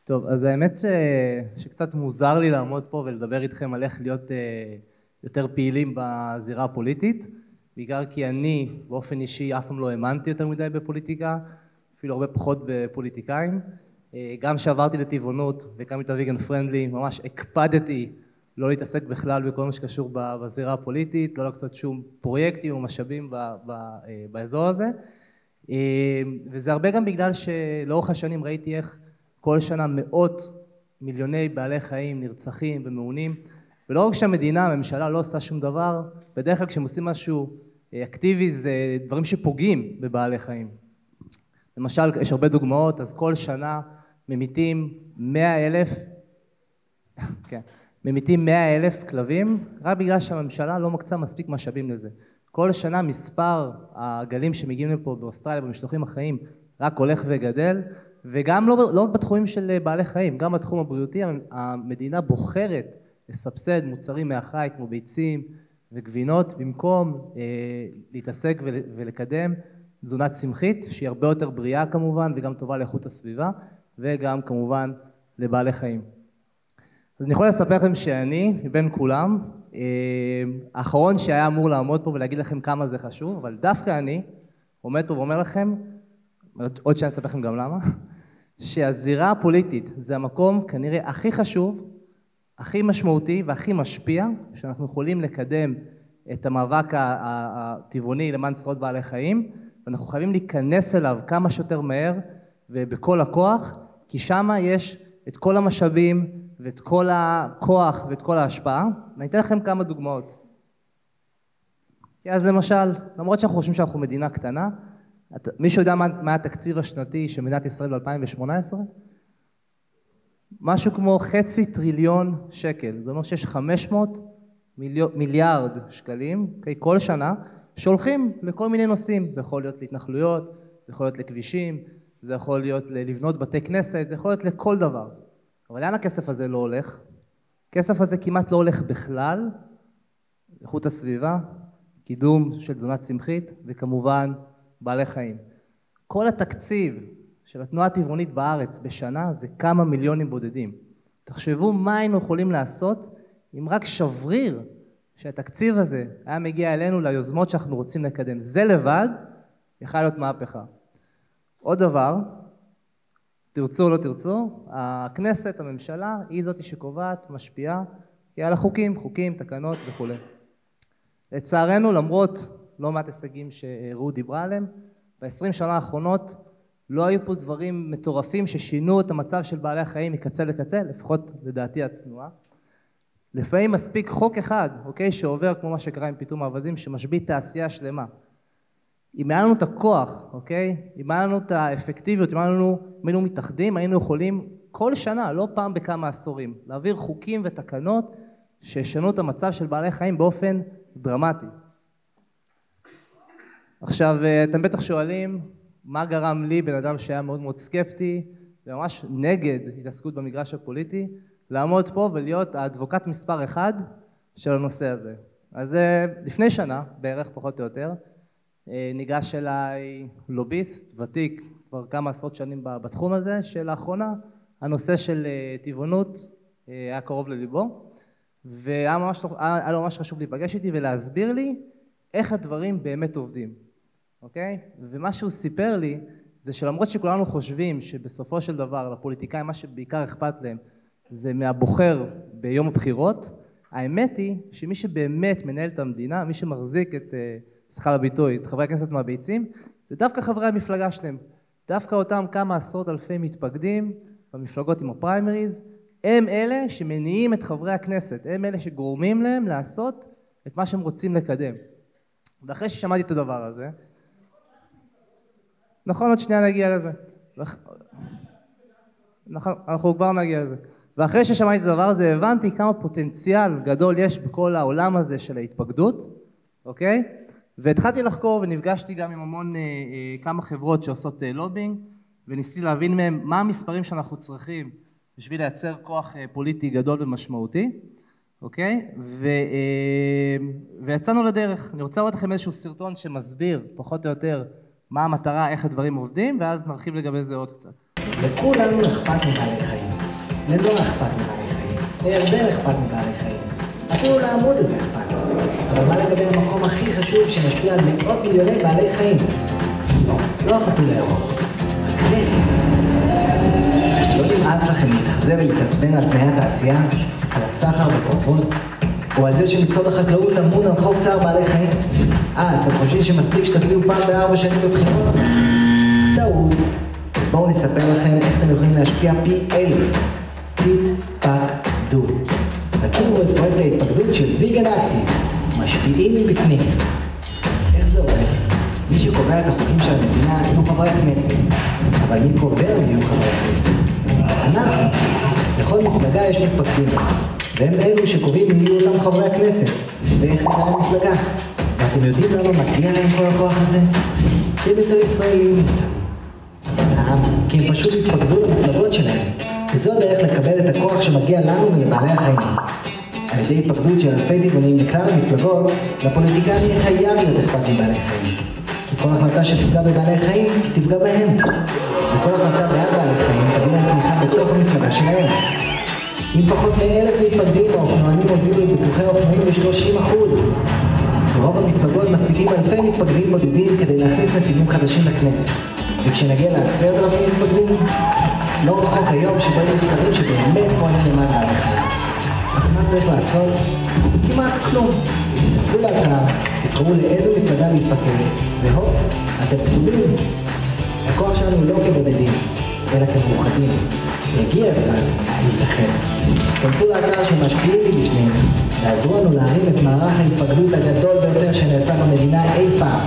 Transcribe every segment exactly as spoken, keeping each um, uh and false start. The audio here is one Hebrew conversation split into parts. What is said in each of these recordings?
טוב, אז האמת ש... שקצת מוזר לי לעמוד פה ולדבר איתכם על איך להיות uh, יותר פעילים בזירה הפוליטית, בעיקר כי אני באופן אישי אף פעם לא האמנתי יותר מדי בפוליטיקה, אפילו הרבה פחות בפוליטיקאים. Uh, גם כשעברתי לטבעונות והקמתי את הוויגן פרנדלי, ממש הקפדתי לא להתעסק בכלל בכל מה שקשור בזירה הפוליטית, לא לקצת שום פרויקטים או משאבים ב... ב... uh, באזור הזה. Uh, וזה הרבה גם בגלל שלאורך השנים ראיתי איך כל שנה מאות מיליוני בעלי חיים נרצחים ומעונים, ולא רק שהמדינה, הממשלה לא עושה שום דבר, בדרך כלל כשהם עושים משהו אקטיבי זה דברים שפוגעים בבעלי חיים. למשל, יש הרבה דוגמאות, אז כל שנה ממיתים מאה אלף, כן, ממיתים מאה אלף כלבים, רק בגלל שהממשלה לא מקצה מספיק משאבים לזה. כל שנה מספר הגלים שמגיעים לפה באוסטרליה במשלוחים החיים רק הולך וגדל, וגם לא, לא רק בתחומים של בעלי חיים, גם בתחום הבריאותי, המדינה בוחרת לסבסד מוצרים מהחי כמו ביצים וגבינות, במקום אה, להתעסק ולקדם תזונה צמחית, שהיא הרבה יותר בריאה כמובן, וגם טובה לאיכות הסביבה, וגם כמובן לבעלי חיים. אז אני יכול לספר לכם שאני, מבין כולם, אה, האחרון שהיה אמור לעמוד פה ולהגיד לכם כמה זה חשוב, אבל דווקא אני עומד פה ואומר לכם, עוד שאני אספר לכם גם למה, שהזירה הפוליטית זה המקום כנראה הכי חשוב, הכי משמעותי והכי משפיע, שאנחנו יכולים לקדם את המאבק הטבעוני למען זכויות בעלי חיים, ואנחנו חייבים להיכנס אליו כמה שיותר מהר ובכל הכוח, כי שם יש את כל המשאבים ואת כל הכוח ואת כל ההשפעה. ואני אתן לכם כמה דוגמאות. אז למשל, למרות שאנחנו חושבים שאנחנו מדינה קטנה, מישהו יודע מה, מה התקציב השנתי של מדינת ישראל ב-אלפיים שמונה עשרה? משהו כמו חצי טריליון שקל. זה אומר שיש חמש מאות מיליארד שקלים, okay, כל שנה, שהולכים לכל מיני נושאים. זה יכול להיות להתנחלויות, זה יכול להיות לכבישים, זה יכול להיות לבנות בתי כנסת, זה יכול להיות לכל דבר. אבל לאן הכסף הזה לא הולך? הכסף הזה כמעט לא הולך בכלל, איכות הסביבה, קידום של תזונה צמחית, וכמובן בעלי חיים. כל התקציב של התנועה הטבעונית בארץ בשנה זה כמה מיליונים בודדים. תחשבו מה היינו יכולים לעשות אם רק שבריר שהתקציב הזה היה מגיע אלינו ליוזמות שאנחנו רוצים לקדם. זה לבד יכול להיות מהפכה. עוד דבר, תרצו או לא תרצו, הכנסת, הממשלה, היא זאת שקובעת, משפיעה, כי על החוקים, חוקים, תקנות וכו'. לצערנו, למרות לא מעט הישגים שרעות דיברה עליהם, ב-עשרים שנה האחרונות לא היו פה דברים מטורפים ששינו את המצב של בעלי החיים מקצה לקצה, לפחות לדעתי הצנועה. לפעמים מספיק חוק אחד, אוקיי, שעובר כמו מה שקרה עם פיטום האווזים, שמשבית תעשייה שלמה. אם היה לנו את הכוח, אוקיי, אם היה לנו את האפקטיביות, אם היינו, אם היינו מתאחדים, היינו יכולים כל שנה, לא פעם בכמה עשורים, להעביר חוקים ותקנות שישנו את המצב של בעלי חיים באופן דרמטי. עכשיו, אתם בטח שואלים, מה גרם לי, בן אדם שהיה מאוד מאוד סקפטי, וממש נגד התעסקות במגרש הפוליטי, לעמוד פה ולהיות האדבוקט מספר אחד של הנושא הזה. אז לפני שנה, בערך פחות או יותר, ניגש אליי לוביסט, ותיק, כבר כמה עשרות שנים בתחום הזה, שלאחרונה הנושא של טבעונות היה קרוב לליבו, והיה ממש, היה לו ממש חשוב להיפגש איתי ולהסביר לי איך הדברים באמת עובדים. אוקיי? ומה שהוא סיפר לי זה שלמרות שכולנו חושבים שבסופו של דבר לפוליטיקאים מה שבעיקר אכפת להם זה מהבוחר ביום הבחירות, האמת היא שמי שבאמת מנהל את המדינה, מי שמחזיק את, סליחה על הביטוי, את חברי הכנסת מהביצים, זה דווקא חברי המפלגה שלהם. דווקא אותם כמה עשרות אלפי מתפקדים במפלגות עם הפריימריז, הם אלה שמניעים את חברי הכנסת, הם אלה שגורמים להם לעשות את מה שהם רוצים לקדם. ואחרי ששמעתי את הדבר הזה, נכון, עוד שנייה נגיע לזה. נכון, אנחנו כבר נגיע לזה. ואחרי ששמעתי את הדבר הזה, הבנתי כמה פוטנציאל גדול יש בכל העולם הזה של ההתפקדות, אוקיי? והתחלתי לחקור ונפגשתי גם עם המון, אה, אה, כמה חברות שעושות אה, לובינג, וניסיתי להבין מהם מה המספרים שאנחנו צריכים בשביל לייצר כוח אה, פוליטי גדול ומשמעותי, אוקיי? ו, אה, ויצאנו לדרך. אני רוצה לראות לכם איזשהו סרטון שמסביר, פחות או יותר, מה המטרה, איך הדברים עובדים, ואז נרחיב לגבי זה עוד קצת. לכולנו אכפת מבעלי חיים. לנוער אכפת מבעלי חיים. לירדן אכפת מבעלי חיים. אפילו לעמוד הזה אכפת. אבל מה לגבי המקום הכי חשוב שמשפיע על מאות מיליוני בעלי חיים? לא, לא החתול הירוק. הכנסת. לא נמאס לכם להתאכזב ולהתעצבן על תנאי התעשייה, על הסחר בפרוות, או על זה שמשרד החקלאות אמון על חוק צער בעלי חיים? אה, אז אתם חושבים שמספיק שתצביעו פעם בארבע שנים בבחירות? טעות. אז בואו נספר לכם איך אתם יכולים להשפיע פי אלף. תתפקדו. תכירו את פרויקט ההתפקדות של ויגן אקטיב. משפיעים מבפנים. איך זה עובד? מי שקובע את החוקים של המדינה יהיו חברי הכנסת. אבל מי קובע מי יהיו חברי הכנסת? אנחנו. לכל מפלגה יש מתפקדים. והם אלו שקובעים מי יהיו אותם חברי הכנסת. ואיך נראה המפלגה. ואתם יודעים למה מגיע להם כל הכוח הזה? כי הם יותר ישראלים איתנו. סתם, כי הם פשוט התפקדו למפלגות שלהם. וזו הדרך לקבל את הכוח שמגיע לנו ולבעלי החיים. על ידי התפקדות של אלפי טבעונים לכלל המפלגות, לפוליטיקאים יהיה חייב להיות אכפת מבעלי חיים. כי כל החלטה שתפגע בבעלי חיים, תפגע בהם. וכל החלטה בעד בעלי חיים תביא להם תמיכה בתוך המפלגה שלהם. אם פחות מאלף מתפקדים, האופנוענים הוזילו את ביטוחי האופנועים ב-שלושים אחוז. ברוב המפלגות מספיקים אלפי מתפקדים בודדים כדי להכניס נציגים חדשים לכנסת. וכשנגיע לעשרת אלפים מתפקדים, לא רחוק היום שבאים שרים שבאמת פועלים למען בעלי חיים. אז מה צריך לעשות? כמעט כלום. תנסו לאתר, תבחרו לאיזו מפלגה להתפקד, והופ, אתם פקודים. הכוח שלנו לא כבודדים, אלא כמאוחדים. והגיע הזמן להתאחד. תנסו לאתר שמשפיעים מבפנים, ועזרו לנו להרים את מערך ההתפקדות הגדול ביותר שנעשה במדינה אי פעם.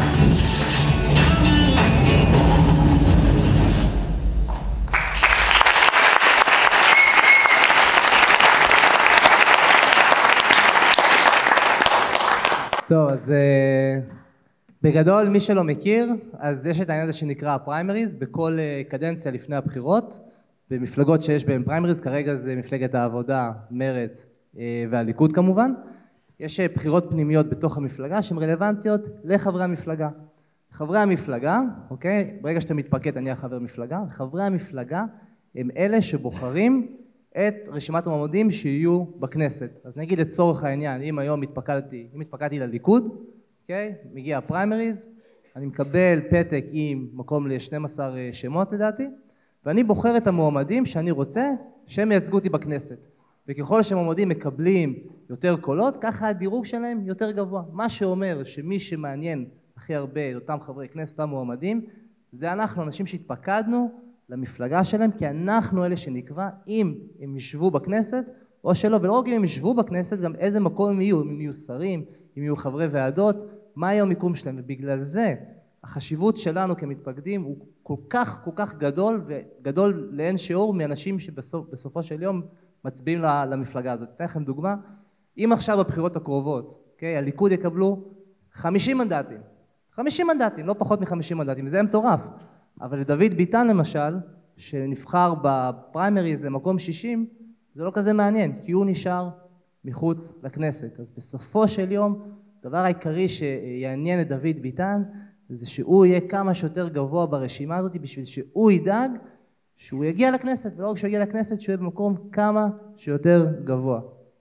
טוב, אז בגדול, מי שלא מכיר, אז יש את העניין הזה שנקרא הפריימריז, בכל קדנציה לפני הבחירות, במפלגות שיש בהן פריימריז, כרגע זה מפלגת העבודה, מרץ והליכוד כמובן, יש בחירות פנימיות בתוך המפלגה שהן רלוונטיות לחברי המפלגה. חברי המפלגה, אוקיי, ברגע שאתה מתפקד, אני החבר מפלגה, חברי המפלגה הם אלה שבוחרים את רשימת המועמדים שיהיו בכנסת. אז נגיד לצורך העניין, אם היום התפקדתי, אם התפקדתי לליכוד, אוקיי, מגיע הפריימריז, אני מקבל פתק עם מקום ל-שנים עשר שמות לדעתי, ואני בוחר את המועמדים שאני רוצה שהם ייצגו אותי בכנסת. וככל שהמועמדים מקבלים יותר קולות, ככה הדירוג שלהם יותר גבוה. מה שאומר שמי שמעניין הכי הרבה את אותם חברי כנסת, אותם מועמדים, זה אנחנו, אנשים שהתפקדנו למפלגה שלהם, כי אנחנו אלה שנקבע אם הם ישבו בכנסת או שלא, ולא רק אם הם ישבו בכנסת, גם איזה מקום הם יהיו, אם הם יהיו שרים, אם יהיו חברי ועדות, מה יהיה המיקום שלהם, ובגלל זה החשיבות שלנו כמתפקדים הוא כל כך כל כך גדול, וגדול לאין שיעור מאנשים שבסופו של יום מצביעים למפלגה הזאת. אתן לכם דוגמה, אם עכשיו בבחירות הקרובות, אוקיי, הליכוד יקבלו חמישים מנדטים, חמישים מנדטים, לא פחות מ-חמישים מנדטים, זה מטורף. אבל לדוד ביטן למשל, שנבחר בפריימריז למקום שישים, זה לא כזה מעניין, כי הוא נשאר מחוץ לכנסת. אז בסופו של יום, הדבר העיקרי שיעניין את דוד ביטן, זה שהוא יהיה כמה שיותר גבוה ברשימה הזאת, בשביל שהוא ידאג שהוא יגיע לכנסת, ולא רק שהוא יגיע לכנסת, שהוא יהיה במקום כמה שיותר גבוה.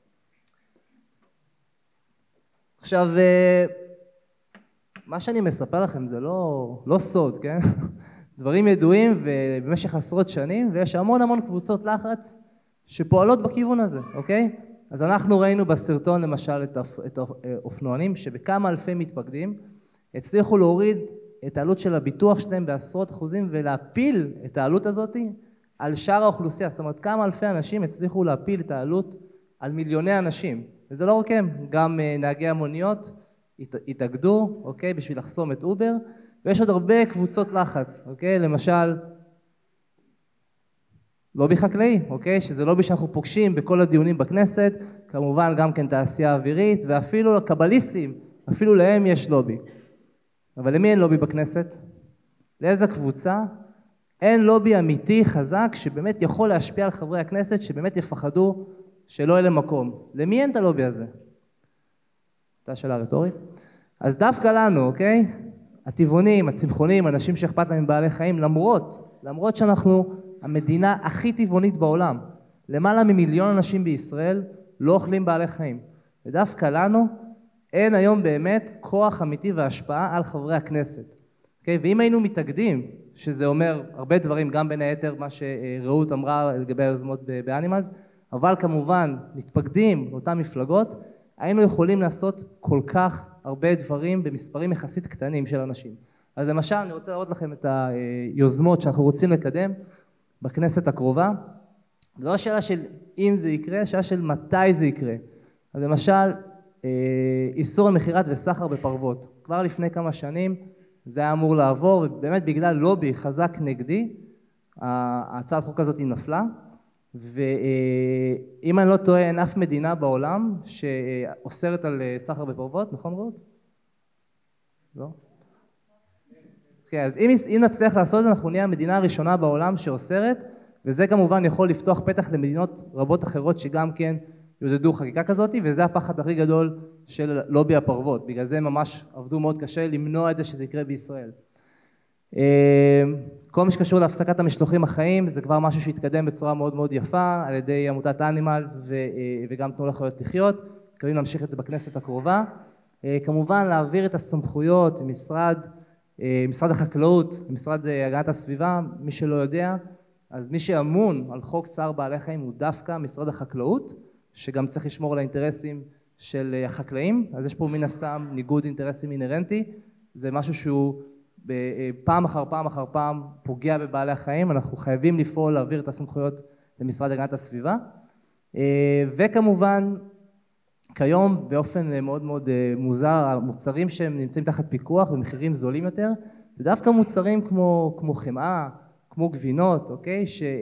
עכשיו, מה שאני מספר לכם זה לא, לא סוד, כן? דברים ידועים ובמשך עשרות שנים, ויש המון המון קבוצות לחץ שפועלות בכיוון הזה, אוקיי? אז אנחנו ראינו בסרטון למשל את, את האופנוענים, שבכמה אלפי מתפקדים הצליחו להוריד את העלות של הביטוח שלהם בעשרות אחוזים, ולהפיל את העלות הזאת על שאר האוכלוסייה. זאת אומרת, כמה אלפי אנשים הצליחו להפיל את העלות על מיליוני אנשים. וזה לא רק הם, גם נהגי המוניות התאגדו, אוקיי, בשביל לחסום את אובר, ויש עוד הרבה קבוצות לחץ, אוקיי? למשל, לובי חקלאי, אוקיי? שזה לובי שאנחנו פוגשים בכל הדיונים בכנסת, כמובן גם כן תעשייה אווירית, ואפילו לקבליסטים, אפילו להם יש לובי. אבל למי אין לובי בכנסת? לאיזה קבוצה? אין לובי אמיתי חזק שבאמת יכול להשפיע על חברי הכנסת, שבאמת יפחדו שלא יהיה למקום. למי אין את הלובי הזה? זו שאלה רטורית. אז דווקא לנו, אוקיי? הטבעונים, הצמחונים, אנשים שאכפת להם מבעלי חיים, למרות, למרות שאנחנו המדינה הכי טבעונית בעולם. למעלה ממיליון אנשים בישראל לא אוכלים בעלי חיים. ודווקא לנו אין היום באמת כוח אמיתי והשפעה על חברי הכנסת. Okay? ואם היינו מתאגדים, שזה אומר הרבה דברים, גם בין היתר מה שרעות אמרה לגבי היוזמות באנימלס, אבל כמובן מתפקדים לאותן מפלגות, היינו יכולים לעשות כל כך הרבה דברים במספרים יחסית קטנים של אנשים. אז למשל אני רוצה להראות לכם את היוזמות שאנחנו רוצים לקדם בכנסת הקרובה. זו השאלה של אם זה יקרה, השאלה של מתי זה יקרה. אז למשל, איסור על מכירת וסחר בפרוות. כבר לפני כמה שנים זה היה אמור לעבור, ובאמת בגלל לובי חזק נגדי, ההצעת חוק הזאת היא נפלה, ואם אני לא טועה, אין אף מדינה בעולם שאוסרת על סחר בפרוות, נכון רעות? לא? כן, אז אם, אם נצליח לעשות את זה, אנחנו נהיה המדינה הראשונה בעולם שאוסרת, וזה כמובן יכול לפתוח פתח למדינות רבות אחרות שגם כן יודדו חקיקה כזאת, וזה הפחד הכי גדול של לובי הפרוות. בגלל זה הם ממש עבדו מאוד קשה למנוע את זה שזה יקרה בישראל. כל מה שקשור להפסקת המשלוחים החיים, זה כבר משהו שהתקדם בצורה מאוד מאוד יפה, על ידי עמותת אנימלס וגם תנו לחיות לחיות. מתכוונים להמשיך את זה בכנסת הקרובה. כמובן להעביר את הסמכויות ממשרד, משרד החקלאות, משרד הגנת הסביבה, מי שלא יודע, אז מי שאמון על חוק צער בעלי חיים הוא דווקא משרד החקלאות, שגם צריך לשמור על האינטרסים של החקלאים, אז יש פה מן הסתם ניגוד אינטרסים אינרנטי, זה משהו שהוא פעם אחר פעם אחר פעם פוגע בבעלי החיים, אנחנו חייבים לפעול להעביר את הסמכויות למשרד הגנת הסביבה, וכמובן כיום באופן מאוד מאוד מוזר, המוצרים שהם נמצאים תחת פיקוח במחירים זולים יותר, זה דווקא מוצרים כמו, כמו חמאה, כמו גבינות, אוקיי?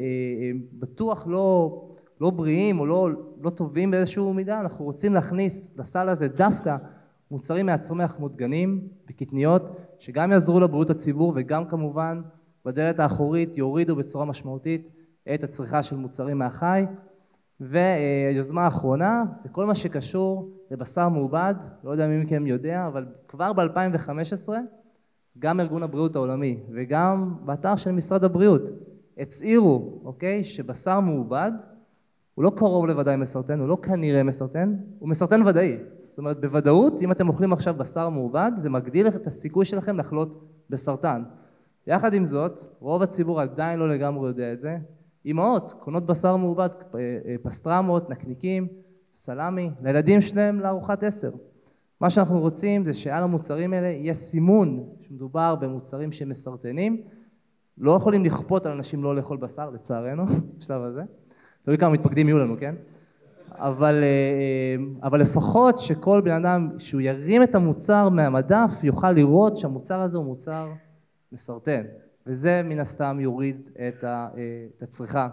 שבטוח לא, לא בריאים או לא, לא טובים באיזשהו מידה, אנחנו רוצים להכניס לסל הזה דווקא מוצרים מהצומח כמו דגנים וקטניות, שגם יעזרו לבריאות הציבור וגם כמובן בדלת האחורית יורידו בצורה משמעותית את הצריכה של מוצרים מהחי. והיוזמה האחרונה זה כל מה שקשור לבשר מעובד, לא יודע מי מכם יודע, אבל כבר ב-אלפיים וחמש עשרה גם ארגון הבריאות העולמי וגם באתר של משרד הבריאות הצהירו, אוקיי, שבשר מעובד הוא לא קרוב לוודאי מסרטן, הוא לא כנראה מסרטן, הוא מסרטן ודאי. זאת אומרת, בוודאות, אם אתם אוכלים עכשיו בשר מעובד, זה מגדיל את הסיכוי שלכם לחלות בסרטן. יחד עם זאת, רוב הציבור עדיין לא לגמרי יודע את זה. אמהות קונות בשר מעובד, פסטרמות, נקניקים, סלמי, לילדים שלהם לארוחת עשר. מה שאנחנו רוצים זה שעל המוצרים האלה יהיה סימון שמדובר במוצרים שמסרטנים. לא יכולים לכפות על אנשים לא לאכול בשר, לצערנו, בשלב הזה. תלוי כמה מתפקדים יהיו לנו, כן? אבל, אבל לפחות שכל בן אדם שהוא ירים את המוצר מהמדף יוכל לראות שהמוצר הזה הוא מוצר מסרטן. וזה מן הסתם יוריד את הצריכה.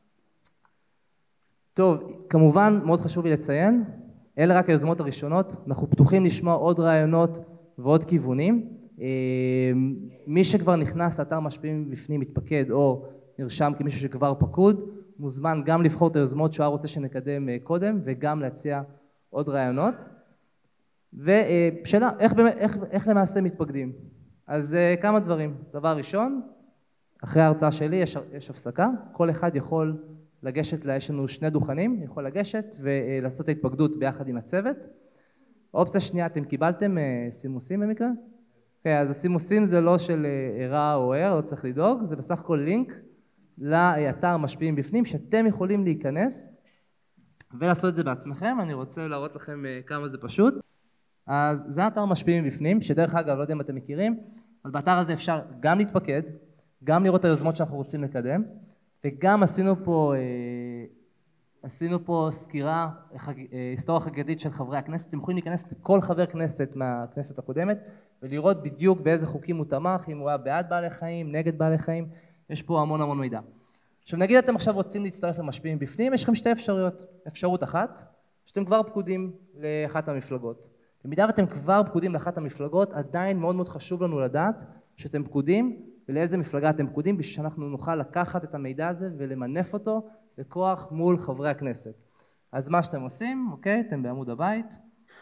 טוב, כמובן מאוד חשוב לי לציין, אלה רק היוזמות הראשונות, אנחנו פתוחים לשמוע עוד רעיונות ועוד כיוונים. מי שכבר נכנס לאתר משפיעים בפנים מתפקד או נרשם כמישהו שכבר פקוד, מוזמן גם לבחור את היוזמות שהוא רוצה שנקדם קודם וגם להציע עוד רעיונות. ושאלה, איך, איך, איך למעשה מתפקדים? אז כמה דברים. דבר ראשון, אחרי ההרצאה שלי יש, יש הפסקה, כל אחד יכול לגשת, יש לנו שני דוכנים, יכול לגשת ולעשות את ההתפקדות ביחד עם הצוות. האופציה שנייה, אתם קיבלתם סימוסים במקרה? כן, אז הסימוסים זה לא של רע או ער, לא צריך לדאוג, זה בסך הכל לינק לאתר משפיעים בפנים, שאתם יכולים להיכנס ולעשות את זה בעצמכם. אני רוצה להראות לכם כמה זה פשוט. אז זה אתר משפיעים בפנים, שדרך אגב, לא יודע אם אתם מכירים, אבל באתר הזה אפשר גם להתפקד, גם לראות את היוזמות שאנחנו רוצים לקדם, וגם עשינו פה, עשינו פה סקירה, היסטוריה חגיגית של חברי הכנסת. אתם יכולים להיכנס לכל חבר כנסת מהכנסת הקודמת, ולראות בדיוק באיזה חוקים הוא תמך, אם הוא היה בעד בעלי חיים, נגד בעלי חיים, יש פה המון המון מידע. עכשיו נגיד אתם עכשיו רוצים להצטרף למשפיעים בפנים, יש לכם שתי אפשרויות. אפשרות אחת, שאתם כבר פקודים לאחת המפלגות. במידה ואתם כבר פקודים לאחת המפלגות, עדיין מאוד מאוד חשוב לנו לדעת שאתם פקודים ולאיזה מפלגה אתם פקודים, בשביל שאנחנו נוכל לקחת את המידע הזה ולמנף אותו לכוח מול חברי הכנסת. אז מה שאתם עושים, אוקיי, אתם בעמוד הבית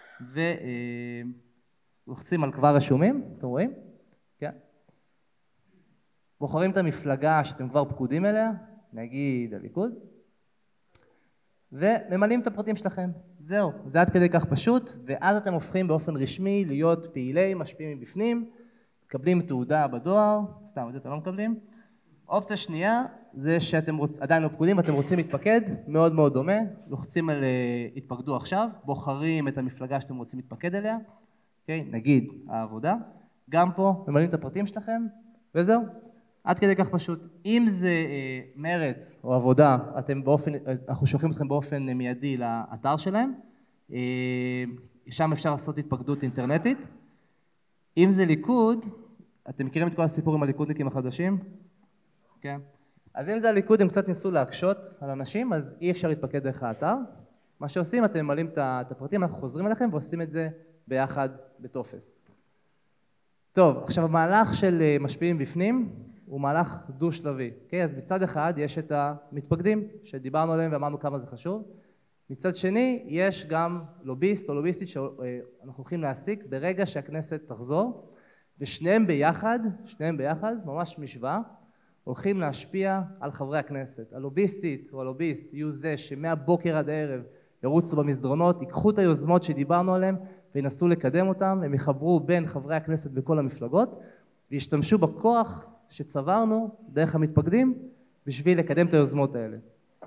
ולוחצים על כבר רשומים, אתם רואים? כן. בוחרים את המפלגה שאתם כבר פקודים אליה, נגיד הליכוד, וממלאים את הפרטים שלכם. זהו, זה עד כדי כך פשוט, ואז אתם הופכים באופן רשמי להיות פעילי, משפיעים מבפנים, מקבלים תעודה בדואר, סתם, את זה אתם לא מקבלים. אופציה שנייה, זה שאתם רוצ... עדיין לא פקודים, אתם רוצים להתפקד, מאוד מאוד דומה, לוחצים על התפקדו עכשיו, בוחרים את המפלגה שאתם רוצים להתפקד אליה, אוקיי? נגיד העבודה, גם פה ממלאים את הפרטים שלכם, וזהו. עד כדי כך פשוט. אם זה אה, מרץ או עבודה, אתם באופן, אנחנו שולחים אתכם באופן מיידי לאתר שלהם, אה, שם אפשר לעשות התפקדות אינטרנטית. אם זה ליכוד, אתם מכירים את כל הסיפור עם הליכודניקים החדשים? כן. אז אם זה הליכוד, הם קצת ניסו להקשות על אנשים, אז אי אפשר להתפקד דרך האתר. מה שעושים, אתם ממלאים את הפרטים, אנחנו חוזרים אליכם ועושים את זה ביחד בטופס. טוב, עכשיו המהלך של משפיעים בפנים, הוא מהלך דו-שלבי, אוקיי? אז מצד אחד יש את המתפקדים שדיברנו עליהם ואמרנו כמה זה חשוב. מצד שני יש גם לוביסט או לוביסטית שאנחנו הולכים להעסיק ברגע שהכנסת תחזור, ושניהם ביחד, שניהם ביחד, ממש משוואה, הולכים להשפיע על חברי הכנסת. הלוביסטית או הלוביסט יהיו זה שמהבוקר עד הערב ירוצו במסדרונות, ייקחו את היוזמות שדיברנו עליהם וינסו לקדם אותם, הם יחברו בין חברי הכנסת בכל המפלגות וישתמשו בכוח שצברנו דרך המתפקדים בשביל לקדם את היוזמות האלה.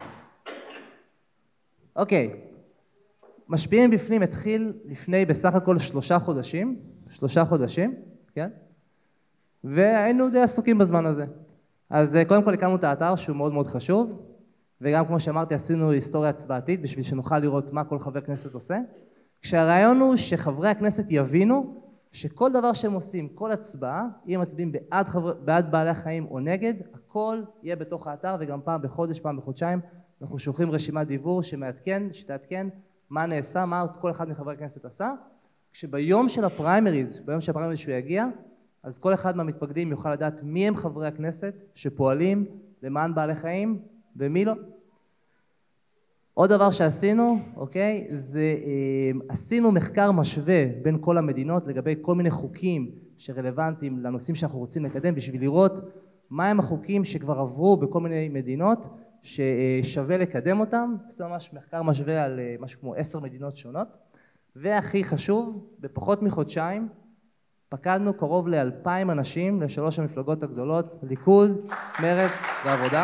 אוקיי, משפיעים בפנים התחיל לפני בסך הכל שלושה חודשים, שלושה חודשים, כן? והיינו די עסוקים בזמן הזה. אז קודם כל הקמנו את האתר שהוא מאוד מאוד חשוב, וגם כמו שאמרתי עשינו היסטוריה הצבעתית בשביל שנוכל לראות מה כל חבר כנסת עושה, כשהרעיון הוא שחברי הכנסת יבינו שכל דבר שהם עושים, כל הצבעה, אם הם מצביעים בעד, חבר... בעד בעלי החיים או נגד, הכל יהיה בתוך האתר, וגם פעם בחודש, פעם בחודשיים, אנחנו שולחים רשימת דיוור שמעדכן, שתעדכן מה נעשה, מה כל אחד מחברי הכנסת עשה, כשביום של הפריימריז, ביום של הפריימריז שהוא יגיע, אז כל אחד מהמתפקדים יוכל לדעת מי הם חברי הכנסת שפועלים למען בעלי חיים ומי לא. עוד דבר שעשינו, אוקיי, זה אה, עשינו מחקר משווה בין כל המדינות לגבי כל מיני חוקים שרלוונטיים לנושאים שאנחנו רוצים לקדם, בשביל לראות מהם החוקים שכבר עברו בכל מיני מדינות ששווה לקדם אותם. זה ממש מחקר משווה על אה, משהו כמו עשר מדינות שונות. והכי חשוב, בפחות מחודשיים, פקדנו קרוב לאלפיים אנשים לשלוש המפלגות הגדולות, ליכוד, מרץ ועבודה.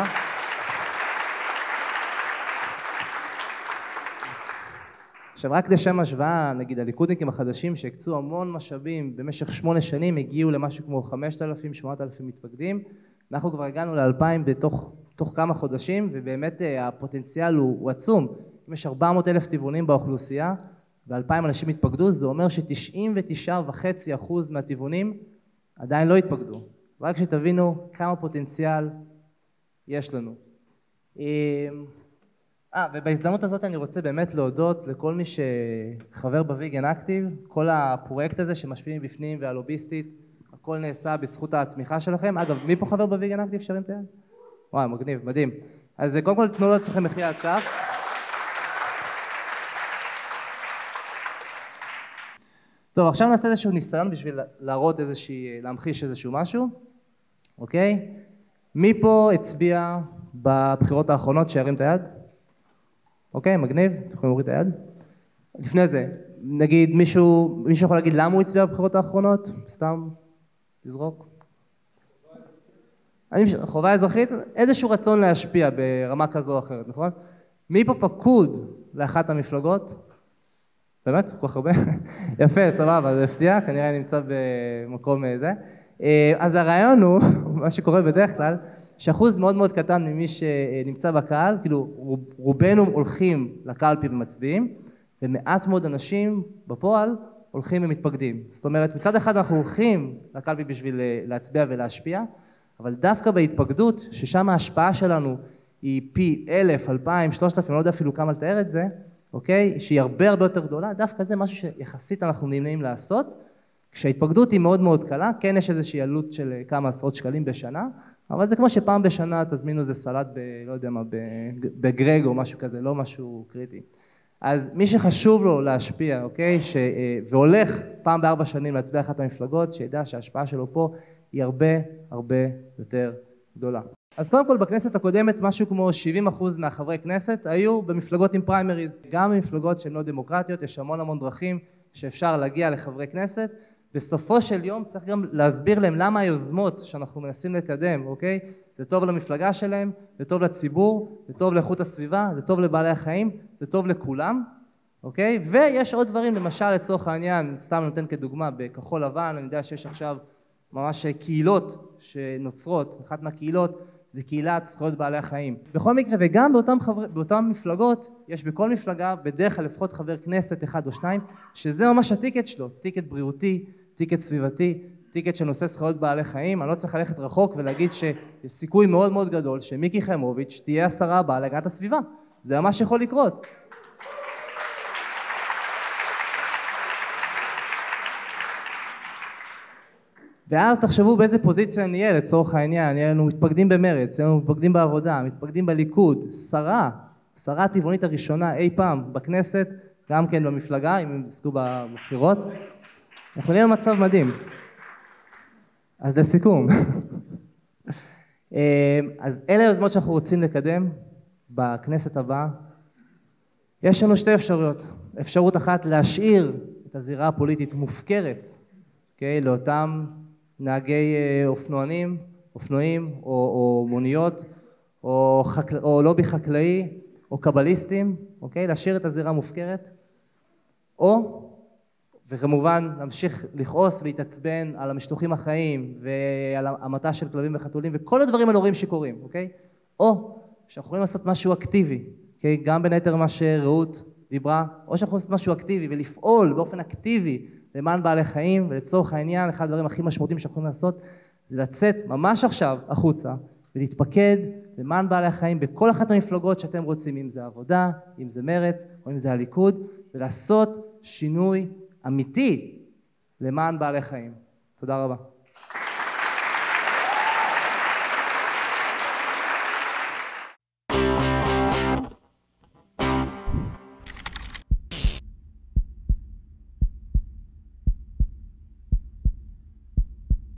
עכשיו רק לשם השוואה, נגיד הליכודניקים החדשים שהקצו המון משאבים במשך שמונה שנים, הגיעו למשהו כמו חמשת אלפים, שמונת אלפים מתפקדים, אנחנו כבר הגענו לאלפיים בתוך תוך כמה חודשים, ובאמת הפוטנציאל הוא, הוא עצום. אם יש ארבע מאות אלף טבעונים באוכלוסייה, ואלפיים אנשים התפקדו, זה אומר ש-תשעים ותשעה נקודה חמש אחוז מהטבעונים עדיין לא התפקדו. רק שתבינו כמה פוטנציאל יש לנו. אה, ובהזדמנות הזאת אני רוצה באמת להודות לכל מי שחבר בוויגן אקטיב, כל הפרויקט הזה שמשפיעים בפנים והלוביסטית, הכל נעשה בזכות התמיכה שלכם. אגב, מי פה חבר בוויגן אקטיב? שרים את היד? וואי, מגניב, מדהים. אז קודם כל תנו לעצמכם מחיאה כף. טוב, עכשיו נעשה איזשהו ניסיון בשביל להראות איזושהי, להמחיש איזשהו משהו, אוקיי? מי פה הצביע בבחירות האחרונות שירים את היד? אוקיי, מגניב, אתם יכולים להוריד את היד. לפני זה, נגיד מישהו, מישהו יכול להגיד למה הוא הצביע בבחירות האחרונות? סתם, תזרוק. חובה אזרחית, איזשהו רצון להשפיע ברמה כזו או אחרת, נכון? מי פה פקוד לאחת המפלגות? באמת? כל כך הרבה? יפה, סבבה, זה הפתיע, כנראה נמצא במקום זה. אז הרעיון הוא, מה שקורה בדרך כלל, שאחוז מאוד מאוד קטן ממי שנמצא בקהל, כאילו רובנו הולכים לקלפי ומצביעים, ומעט מאוד אנשים בפועל הולכים ומתפקדים. זאת אומרת, מצד אחד אנחנו הולכים לקלפי בשביל להצביע ולהשפיע, אבל דווקא בהתפקדות, ששם ההשפעה שלנו היא פי אלף, אלפיים, שלושת אלפים, אני לא יודע אפילו כמה לתאר את זה, אוקיי? שהיא הרבה הרבה יותר גדולה, דווקא זה משהו שיחסית אנחנו נמנעים לעשות, כשההתפקדות היא מאוד מאוד קלה, כן יש איזושהי עלות של כמה עשרות שקלים בשנה, אבל זה כמו שפעם בשנה תזמינו איזה סלט ב... לא יודע מה, בגרג או משהו כזה, לא משהו קריטי. אז מי שחשוב לו להשפיע, אוקיי? ש... והולך פעם בארבע שנים להצביע אחת המפלגות, שידע שההשפעה שלו פה היא הרבה הרבה יותר גדולה. אז קודם כל בכנסת הקודמת משהו כמו שבעים אחוז מהחברי כנסת היו במפלגות עם פריימריז, גם במפלגות שהן לא דמוקרטיות, יש המון המון דרכים שאפשר להגיע לחברי כנסת. בסופו של יום צריך גם להסביר להם למה היוזמות שאנחנו מנסים לקדם, אוקיי? זה טוב למפלגה שלהם, זה טוב לציבור, זה טוב לאיכות הסביבה, זה טוב לבעלי החיים, זה טוב לכולם, אוקיי? ויש עוד דברים, למשל לצורך העניין, סתם נותן כדוגמה, בכחול לבן, אני יודע שיש עכשיו ממש קהילות שנוצרות, אחת מהקהילות זה קהילת זכויות בעלי החיים. בכל מקרה, וגם באותם, חבר, באותם מפלגות, יש בכל מפלגה בדרך כלל לפחות חבר כנסת אחד או שניים, שזה ממש הטיקט שלו, טיקט בריאותי, טיקט סביבתי, טיקט שנושא זכויות בעלי חיים. אני לא צריך ללכת רחוק ולהגיד שיש סיכוי מאוד מאוד גדול שמיקי חיימוביץ' תהיה השרה הבאה להגנת הסביבה. זה ממש יכול לקרות. ואז תחשבו באיזה פוזיציה נהיה לצורך העניין, נהיה לנו מתפקדים במרץ, נהיה לנו מתפקדים בעבודה, מתפקדים בליכוד, שרה, שרה הטבעונית הראשונה אי פעם בכנסת, גם כן במפלגה, אם הם עסקו בבחירות, אנחנו נהיה במצב מדהים. אז לסיכום, אז אלה היוזמות שאנחנו רוצים לקדם בכנסת הבאה. יש לנו שתי אפשרויות, אפשרות אחת להשאיר את הזירה הפוליטית מופקרת, אוקיי, לאותם נהגי אופנוענים, אופנועים או, או מוניות, או, חקל... או לובי חקלאי, או קבליסטים, אוקיי? להשאיר את הזירה מופקרת, או, וכמובן, להמשיך לכעוס ולהתעצבן על המשלוחים החיים, ועל המתה של כלבים וחתולים, וכל הדברים הנוראים שקורים, אוקיי? או, שאנחנו יכולים לעשות משהו אקטיבי, אוקיי? גם בין היתר מה שרעות דיברה, או שאנחנו יכולים לעשות משהו אקטיבי, ולפעול באופן אקטיבי, למען בעלי חיים, ולצורך העניין, אחד הדברים הכי משמעותיים שאנחנו יכולים לעשות, זה לצאת ממש עכשיו החוצה, ולהתפקד למען בעלי החיים בכל אחת המפלגות שאתם רוצים, אם זה עבודה, אם זה מרץ, או אם זה הליכוד, ולעשות שינוי אמיתי למען בעלי חיים. תודה רבה.